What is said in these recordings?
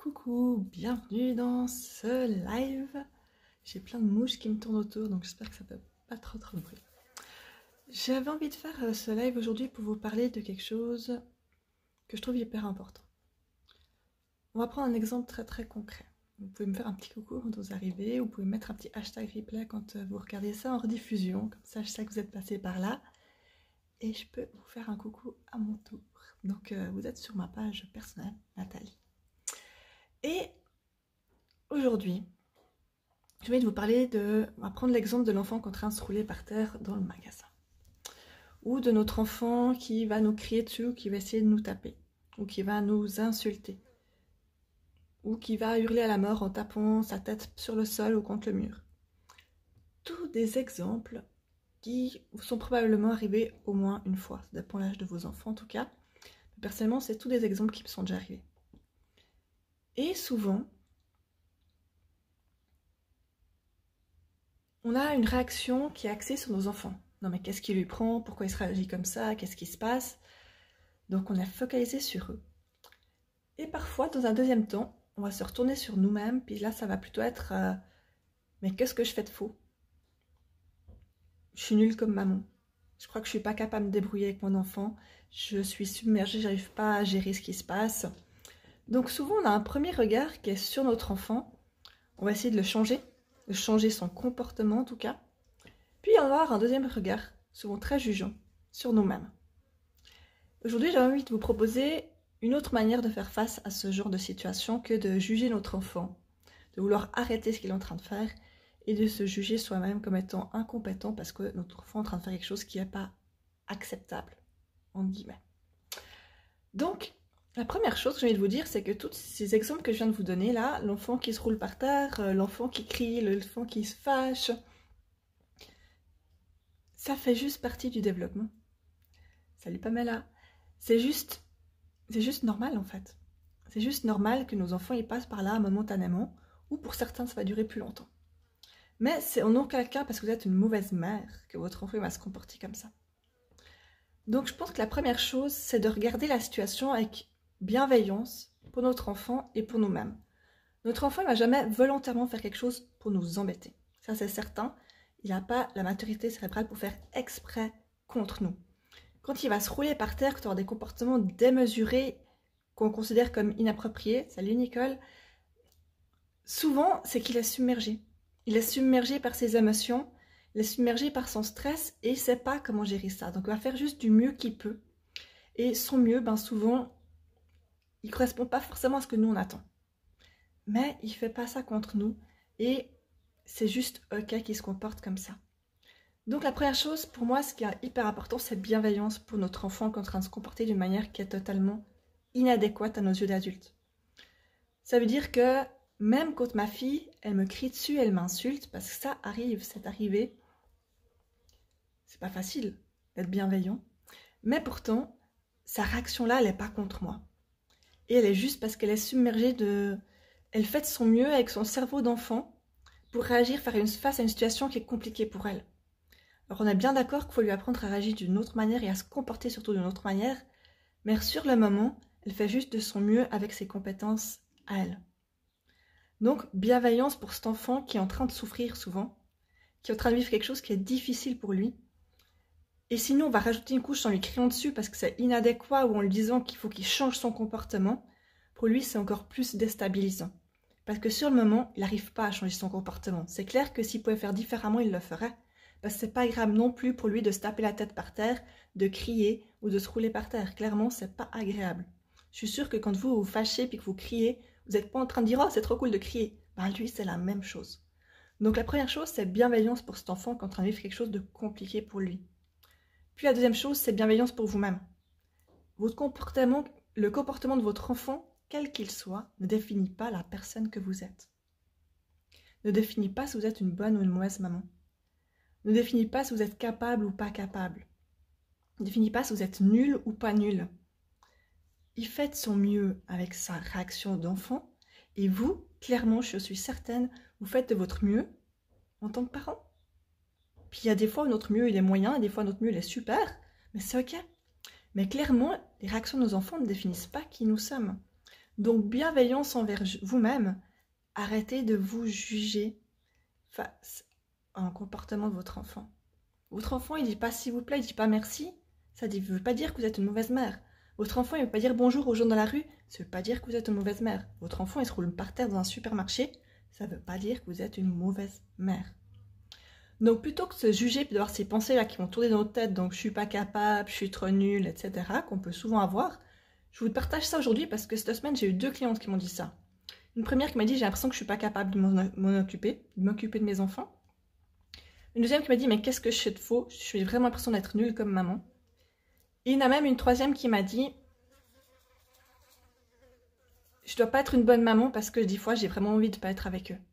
Coucou, bienvenue dans ce live. J'ai plein de mouches qui me tournent autour, donc j'espère que ça fait pas trop de bruit. J'avais envie de faire ce live aujourd'hui pour vous parler de quelque chose que je trouve hyper important. On va prendre un exemple très concret. Vous pouvez me faire un petit coucou quand vous arrivez, ou vous pouvez mettre un petit hashtag replay quand vous regardez ça en rediffusion, comme ça je sais que vous êtes passé par là. Et je peux vous faire un coucou à mon tour. Donc vous êtes sur ma page personnelle, Nathalie. Et aujourd'hui, je vais vous parler on va prendre l'exemple de l'enfant qui est en train de se rouler par terre dans le magasin. Ou de notre enfant qui va nous crier dessus, ou qui va essayer de nous taper, ou qui va nous insulter, ou qui va hurler à la mort en tapant sa tête sur le sol ou contre le mur. Tous des exemples qui vous sont probablement arrivés au moins une fois. Ça dépend de l'âge de vos enfants en tout cas. Mais personnellement, c'est tous des exemples qui me sont déjà arrivés. Et souvent, on a une réaction qui est axée sur nos enfants. Non mais qu'est-ce qui lui prend? Pourquoi il se réagit comme ça? Qu'est-ce qui se passe? Donc on est focalisé sur eux. Et parfois, dans un deuxième temps, on va se retourner sur nous-mêmes, puis là ça va plutôt être mais qu'est-ce que je fais de faux? Je suis nulle comme maman. Je crois que je suis pas capable de me débrouiller avec mon enfant. Je suis submergée, j'arrive pas à gérer ce qui se passe. Donc souvent on a un premier regard qui est sur notre enfant. On va essayer de changer son comportement en tout cas. Puis on va avoir un deuxième regard, souvent très jugeant, sur nous-mêmes. Aujourd'hui, j'ai envie de vous proposer une autre manière de faire face à ce genre de situation que de juger notre enfant, de vouloir arrêter ce qu'il est en train de faire et de se juger soi-même comme étant incompétent parce que notre enfant est en train de faire quelque chose qui n'est pas acceptable, entre guillemets. Donc, la première chose que j'ai envie de vous dire, c'est que tous ces exemples que je viens de vous donner là, l'enfant qui se roule par terre, l'enfant qui crie, l'enfant qui se fâche, ça fait juste partie du développement. Salut Pamela. C'est juste normal en fait. C'est juste normal que nos enfants ils passent par là momentanément, ou pour certains ça va durer plus longtemps. Mais c'est en aucun cas parce que vous êtes une mauvaise mère que votre enfant va se comporter comme ça. Donc je pense que la première chose, c'est de regarder la situation avec bienveillance pour notre enfant et pour nous-mêmes. Notre enfant ne va jamais volontairement faire quelque chose pour nous embêter. Ça c'est certain. Il n'a pas la maturité cérébrale pour faire exprès contre nous. Quand il va se rouler par terre, quand il aura des comportements démesurés qu'on considère comme inappropriés, salut Nicole, souvent c'est qu'il est submergé. Il est submergé par ses émotions, il est submergé par son stress et il ne sait pas comment gérer ça. Donc il va faire juste du mieux qu'il peut. Et son mieux, souvent, il ne correspond pas forcément à ce que nous on attend. Mais il ne fait pas ça contre nous et c'est juste ok qu'il se comporte comme ça. Donc la première chose, pour moi, ce qui est hyper important, c'est bienveillance pour notre enfant qui est en train de se comporter d'une manière qui est totalement inadéquate à nos yeux d'adultes. Ça veut dire que même quand ma fille, elle me crie dessus, elle m'insulte, parce que ça arrive, c'est arrivé, c'est pas facile d'être bienveillant, mais pourtant, sa réaction-là, elle n'est pas contre moi. Et elle est juste parce qu'elle est submergée de... Elle fait de son mieux avec son cerveau d'enfant pour réagir face à une situation qui est compliquée pour elle. Alors on est bien d'accord qu'il faut lui apprendre à réagir d'une autre manière et à se comporter surtout d'une autre manière, mais sur le moment, elle fait juste de son mieux avec ses compétences à elle. Donc bienveillance pour cet enfant qui est en train de souffrir souvent, qui est en train de vivre quelque chose qui est difficile pour lui. Et sinon on va rajouter une couche en lui criant dessus parce que c'est inadéquat ou en lui disant qu'il faut qu'il change son comportement, pour lui c'est encore plus déstabilisant. Parce que sur le moment, il n'arrive pas à changer son comportement. C'est clair que s'il pouvait faire différemment, il le ferait. Parce que c'est pas agréable non plus pour lui de se taper la tête par terre, de crier ou de se rouler par terre. Clairement, c'est pas agréable. Je suis sûre que quand vous vous fâchez puis que vous criez, vous n'êtes pas en train de dire « Oh, c'est trop cool de crier ». Lui, c'est la même chose. Donc la première chose, c'est bienveillance pour cet enfant qui est en train de vivre quelque chose de compliqué pour lui. Puis la deuxième chose, c'est bienveillance pour vous-même. Votre comportement, le comportement de votre enfant, quel qu'il soit, ne définit pas la personne que vous êtes. Ne définit pas si vous êtes une bonne ou une mauvaise maman. Ne définit pas si vous êtes capable ou pas capable. Ne définit pas si vous êtes nul ou pas nul. Il fait de son mieux avec sa réaction d'enfant et vous, clairement, je suis certaine, vous faites de votre mieux en tant que parent. Puis il y a des fois où notre mieux il est moyen et des fois notre mieux il est super, mais c'est ok. Mais clairement, les réactions de nos enfants ne définissent pas qui nous sommes. Donc, bienveillance envers vous-même. Arrêtez de vous juger face à un comportement de votre enfant. Votre enfant, il ne dit pas s'il vous plaît, il ne dit pas merci. Ça ne veut pas dire que vous êtes une mauvaise mère. Votre enfant, il ne veut pas dire bonjour aux gens dans la rue. Ça ne veut pas dire que vous êtes une mauvaise mère. Votre enfant, il se roule par terre dans un supermarché. Ça ne veut pas dire que vous êtes une mauvaise mère. Donc, plutôt que de se juger et d'avoir ces pensées-là qui vont tourner dans notre tête, donc je ne suis pas capable, je suis trop nulle, etc., qu'on peut souvent avoir, je vous partage ça aujourd'hui parce que cette semaine, j'ai eu 2 clientes qui m'ont dit ça. Une première qui m'a dit, j'ai l'impression que je ne suis pas capable de m'en occuper, de m'occuper de mes enfants. Une deuxième qui m'a dit, mais qu'est-ce que je fais de faux? Je suis vraiment l'impression d'être nulle comme maman. Et il y en a même une troisième qui m'a dit, je dois pas être une bonne maman parce que des fois, j'ai vraiment envie de pas être avec eux.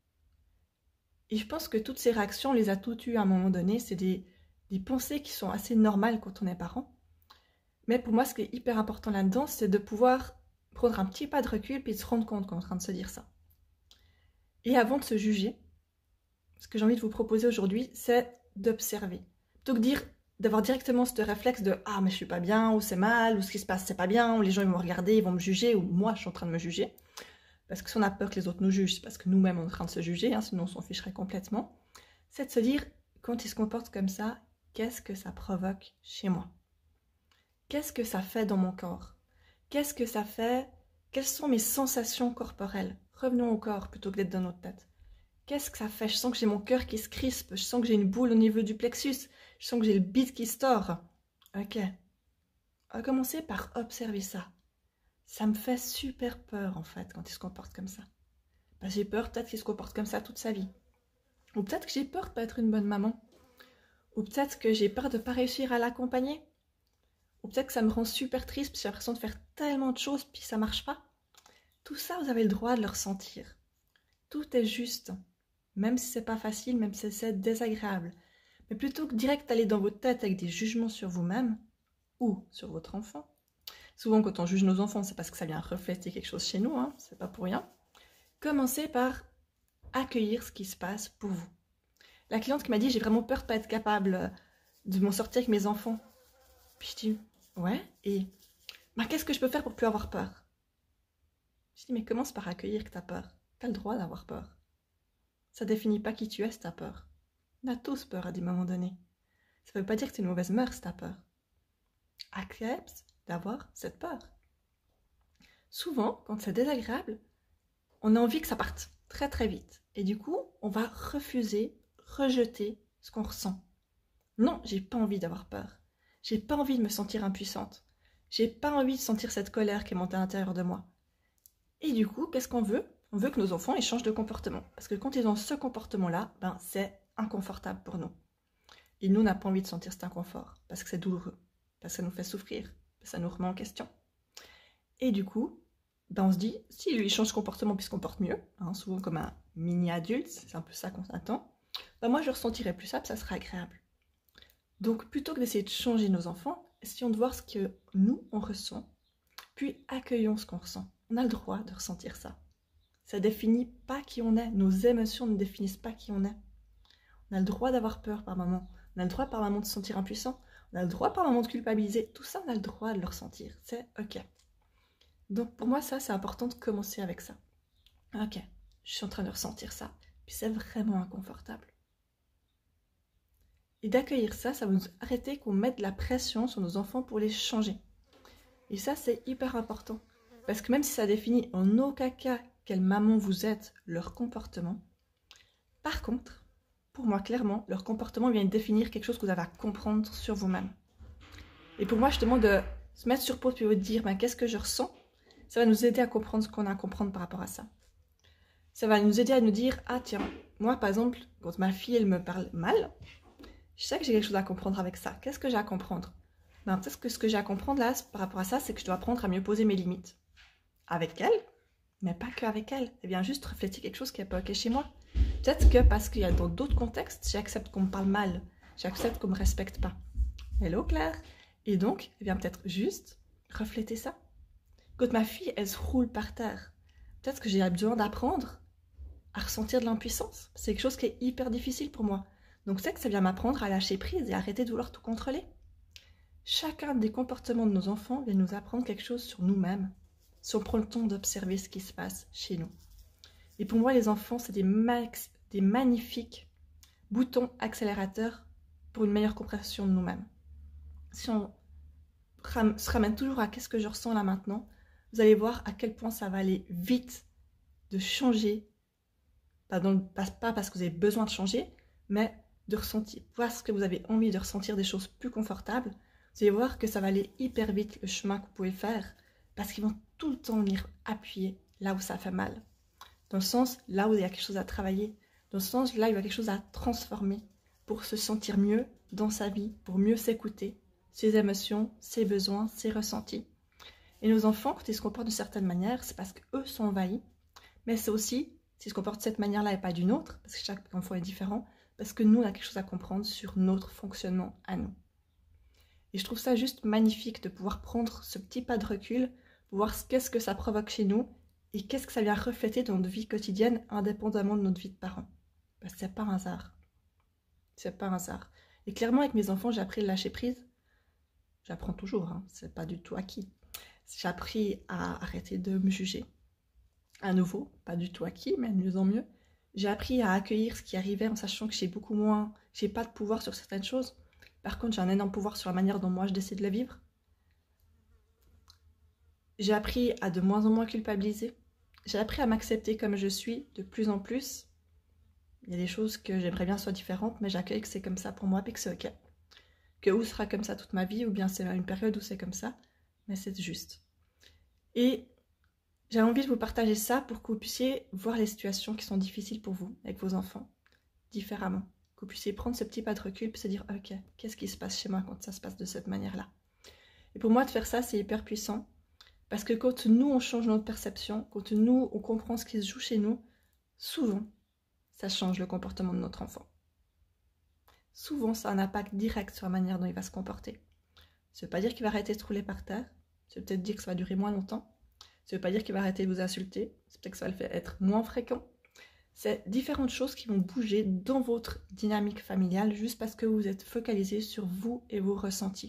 Et je pense que toutes ces réactions, on les a toutes eues à un moment donné. C'est des pensées qui sont assez normales quand on est parent. Mais pour moi, ce qui est hyper important là-dedans, c'est de pouvoir prendre un petit pas de recul puis de se rendre compte qu'on est en train de se dire ça. Et avant de se juger, ce que j'ai envie de vous proposer aujourd'hui, c'est d'observer. Plutôt que d'avoir directement ce réflexe de « Ah, mais je suis pas bien » ou « C'est mal » ou « Ce qui se passe, c'est pas bien » ou « Les gens ils vont me regarder, ils vont me juger » ou « Moi, je suis en train de me juger ». Parce que si on a peur que les autres nous jugent, c'est parce que nous-mêmes on est en train de se juger, hein, sinon on s'en ficherait complètement. C'est de se dire, quand ils se comportent comme ça, qu'est-ce que ça provoque chez moi? Qu'est-ce que ça fait dans mon corps? Qu'est-ce que ça fait? Quelles sont mes sensations corporelles? Revenons au corps plutôt que d'être dans notre tête. Qu'est-ce que ça fait? Je sens que j'ai mon cœur qui se crispe, je sens que j'ai une boule au niveau du plexus, je sens que j'ai le bide qui se tord. Ok. On va commencer par observer ça. Ça me fait super peur en fait quand il se comporte comme ça. Ben, j'ai peur peut-être qu'il se comporte comme ça toute sa vie. Ou peut-être que j'ai peur de ne pas être une bonne maman. Ou peut-être que j'ai peur de ne pas réussir à l'accompagner. Ou peut-être que ça me rend super triste parce que j'ai l'impression de faire tellement de choses puis ça ne marche pas. Tout ça, vous avez le droit de le ressentir. Tout est juste. Même si c'est pas facile, même si c'est désagréable. Mais plutôt que direct aller dans votre tête avec des jugements sur vous-même ou sur votre enfant. Souvent, quand on juge nos enfants, c'est parce que ça vient refléter quelque chose chez nous, hein, c'est pas pour rien. Commencez par accueillir ce qui se passe pour vous. La cliente qui m'a dit, j'ai vraiment peur de ne pas être capable de m'en sortir avec mes enfants. Puis je dis, ouais, et qu'est-ce que je peux faire pour plus avoir peur? Je dis, mais commence par accueillir que tu as peur. Tu as le droit d'avoir peur. Ça ne définit pas qui tu es si tu as peur. On a tous peur à des moments donnés. Ça ne veut pas dire que tu es une mauvaise mère si tu as peur. Accepte d'avoir cette peur. Souvent, quand c'est désagréable, on a envie que ça parte très très vite. Et du coup, on va refuser, rejeter ce qu'on ressent. Non, j'ai pas envie d'avoir peur. J'ai pas envie de me sentir impuissante. J'ai pas envie de sentir cette colère qui est montée à l'intérieur de moi. Et du coup, qu'est-ce qu'on veut? On veut que nos enfants ils changent de comportement. Parce que quand ils ont ce comportement-là, c'est inconfortable pour nous. Et nous, on n'a pas envie de sentir cet inconfort. Parce que c'est douloureux. Parce que ça nous fait souffrir. Ça nous remet en question. Et du coup, on se dit, si lui change de comportement puis se comporte mieux, hein, souvent comme un mini-adulte, c'est un peu ça qu'on attend, moi je ressentirai plus ça, puis ça sera agréable. Donc plutôt que d'essayer de changer nos enfants, essayons de voir ce que nous, on ressent, puis accueillons ce qu'on ressent. On a le droit de ressentir ça. Ça ne définit pas qui on est, nos émotions ne définissent pas qui on est. On a le droit d'avoir peur par moment, on a le droit par moment de se sentir impuissant, on a le droit par moment de culpabiliser, tout ça on a le droit de le ressentir, c'est ok. Donc pour moi ça c'est important de commencer avec ça. Ok, je suis en train de ressentir ça, puis c'est vraiment inconfortable. Et d'accueillir ça, ça va nous arrêter qu'on mette de la pression sur nos enfants pour les changer. Et ça c'est hyper important, parce que même si ça définit en aucun cas quelle maman vous êtes, leur comportement, par contre, pour moi clairement, leur comportement vient définir quelque chose que vous avez à comprendre sur vous-même. Et pour moi justement de se mettre sur pause puis de dire qu'est-ce que je ressens, ça va nous aider à comprendre ce qu'on a à comprendre par rapport à ça. Ça va nous aider à nous dire, ah tiens, moi par exemple, quand ma fille elle me parle mal, je sais que j'ai quelque chose à comprendre avec ça. Qu'est-ce que j'ai à comprendre? Peut-être que ce que j'ai à comprendre là, par rapport à ça, c'est que je dois apprendre à mieux poser mes limites. Avec elle, mais pas qu'avec elle. Elle vient juste refléter quelque chose qui n'est pas ok chez moi. Peut-être que parce qu'il y a dans d'autres contextes, j'accepte qu'on me parle mal, j'accepte qu'on ne me respecte pas. Hello Claire. Et donc, elle vient peut-être juste refléter ça. Quand ma fille, elle se roule par terre, peut-être que j'ai besoin d'apprendre à ressentir de l'impuissance. C'est quelque chose qui est hyper difficile pour moi. Donc c'est que ça vient m'apprendre à lâcher prise et arrêter de vouloir tout contrôler. Chacun des comportements de nos enfants vient nous apprendre quelque chose sur nous-mêmes, si on prend le temps d'observer ce qui se passe chez nous. Et pour moi, les enfants, c'est des magnifiques boutons accélérateurs pour une meilleure compréhension de nous-mêmes. Si on se ramène toujours à qu'est-ce que je ressens là maintenant, vous allez voir à quel point ça va aller vite de changer, pas parce que vous avez besoin de changer, mais de ressentir, parce que vous avez envie de ressentir des choses plus confortables. Vous allez voir que ça va aller hyper vite le chemin que vous pouvez faire, parce qu'ils vont tout le temps venir appuyer là où ça fait mal. Dans le sens, là où il y a quelque chose à travailler. Dans le sens, là où il y a quelque chose à transformer pour se sentir mieux dans sa vie, pour mieux s'écouter, ses émotions, ses besoins, ses ressentis. Et nos enfants, quand ils se comportent de certaines manières, c'est parce qu'eux sont envahis, mais c'est aussi, s'ils se comportent de cette manière-là et pas d'une autre, parce que chaque enfant est différent, parce que nous, on a quelque chose à comprendre sur notre fonctionnement à nous. Et je trouve ça juste magnifique de pouvoir prendre ce petit pas de recul, pour voir qu'est-ce que ça provoque chez nous, et qu'est-ce que ça vient refléter dans notre vie quotidienne, indépendamment de notre vie de parents. Parce que c'est pas un hasard. C'est pas un hasard. Et clairement, avec mes enfants, j'ai appris à lâcher prise. J'apprends toujours, hein, c'est pas du tout acquis. J'ai appris à arrêter de me juger. À nouveau, pas du tout acquis, mais de mieux en mieux. J'ai appris à accueillir ce qui arrivait en sachant que j'ai pas de pouvoir sur certaines choses. Par contre, j'ai un énorme pouvoir sur la manière dont moi je décide de le vivre. J'ai appris à de moins en moins culpabiliser. J'ai appris à m'accepter comme je suis de plus en plus. Il y a des choses que j'aimerais bien soient différentes, mais j'accueille que c'est comme ça pour moi et que c'est ok. Que ou sera comme ça toute ma vie, ou bien c'est une période où c'est comme ça, mais c'est juste. Et j'ai envie de vous partager ça pour que vous puissiez voir les situations qui sont difficiles pour vous, avec vos enfants, différemment. Que vous puissiez prendre ce petit pas de recul et se dire, ok, qu'est-ce qui se passe chez moi quand ça se passe de cette manière-là? Et pour moi, de faire ça, c'est hyper puissant. Parce que quand nous, on change notre perception, quand nous, on comprend ce qui se joue chez nous, souvent, ça change le comportement de notre enfant. Souvent, ça a un impact direct sur la manière dont il va se comporter. Ça ne veut pas dire qu'il va arrêter de se rouler par terre. Ça veut peut-être dire que ça va durer moins longtemps. Ça ne veut pas dire qu'il va arrêter de vous insulter. C'est peut-être que ça va le faire être moins fréquent. C'est différentes choses qui vont bouger dans votre dynamique familiale juste parce que vous êtes focalisé sur vous et vos ressentis.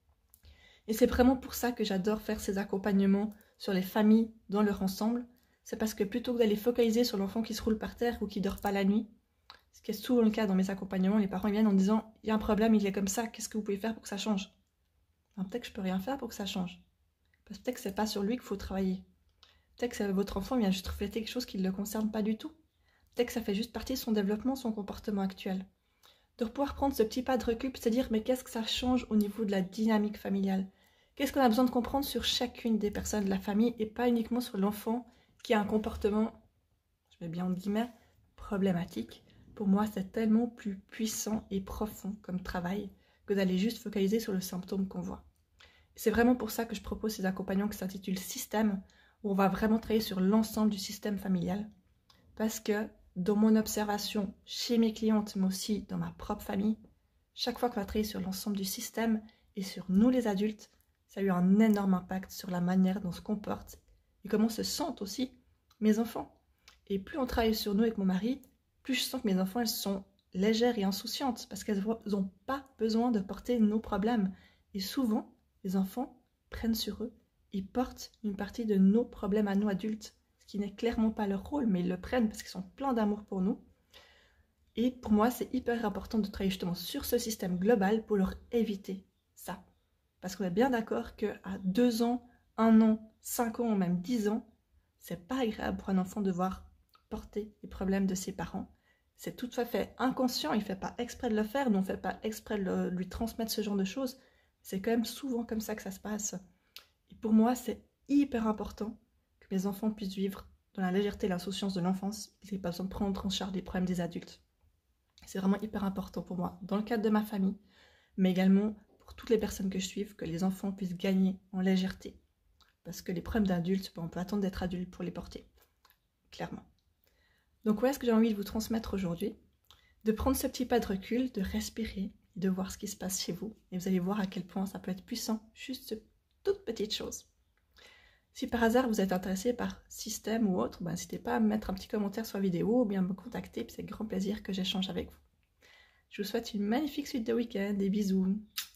Et c'est vraiment pour ça que j'adore faire ces accompagnements sur les familles dans leur ensemble. C'est parce que plutôt que d'aller focaliser sur l'enfant qui se roule par terre ou qui ne dort pas la nuit, ce qui est souvent le cas dans mes accompagnements, les parents viennent en disant « il y a un problème, il est comme ça, qu'est-ce que vous pouvez faire pour que ça change ?» Peut-être que je ne peux rien faire pour que ça change. Parce que peut-être que ce n'est pas sur lui qu'il faut travailler. Peut-être que votre enfant vient juste refléter quelque chose qui ne le concerne pas du tout. Peut-être que ça fait juste partie de son développement, son comportement actuel. De pouvoir prendre ce petit pas de recul et se dire « mais qu'est-ce que ça change au niveau de la dynamique familiale ?» Qu'est-ce qu'on a besoin de comprendre sur chacune des personnes de la famille et pas uniquement sur l'enfant qui a un comportement, je mets bien en guillemets, problématique. Pour moi, c'est tellement plus puissant et profond comme travail que d'aller juste focaliser sur le symptôme qu'on voit. C'est vraiment pour ça que je propose ces accompagnements qui s'intitulent Système, où on va vraiment travailler sur l'ensemble du système familial. Parce que dans mon observation chez mes clientes, mais aussi dans ma propre famille, chaque fois qu'on va travailler sur l'ensemble du système et sur nous les adultes, ça a eu un énorme impact sur la manière dont on se comporte et comment se sentent aussi mes enfants. Et plus on travaille sur nous avec mon mari, plus je sens que mes enfants, elles sont légères et insouciantes parce qu'elles n'ont pas besoin de porter nos problèmes. Et souvent, les enfants prennent sur eux et portent une partie de nos problèmes à nous adultes, ce qui n'est clairement pas leur rôle, mais ils le prennent parce qu'ils sont pleins d'amour pour nous. Et pour moi, c'est hyper important de travailler justement sur ce système global pour leur éviter ça. Parce qu'on est bien d'accord qu'à 2 ans, 1 an, 5 ans ou même 10 ans, c'est pas agréable pour un enfant de voir porter les problèmes de ses parents. C'est tout à fait inconscient, il ne fait pas exprès de le faire, nous on ne fait pas exprès de lui transmettre ce genre de choses. C'est quand même souvent comme ça que ça se passe. Et pour moi, c'est hyper important que mes enfants puissent vivre dans la légèreté et l'insouciance de l'enfance. Ils n'aient pas besoin de prendre en charge les problèmes des adultes. C'est vraiment hyper important pour moi, dans le cadre de ma famille, mais également pour toutes les personnes que je suis, que les enfants puissent gagner en légèreté. Parce que les problèmes d'adultes, on peut attendre d'être adulte pour les porter, clairement. Donc voilà ce que j'ai envie de vous transmettre aujourd'hui, de prendre ce petit pas de recul, de respirer, de voir ce qui se passe chez vous. Et vous allez voir à quel point ça peut être puissant, juste cette toute petite chose. Si par hasard vous êtes intéressé par système ou autre, n'hésitez pas à me mettre un petit commentaire sur la vidéo ou bien me contacter, puis c'est avec grand plaisir que j'échange avec vous. Je vous souhaite une magnifique suite de week-end, des bisous.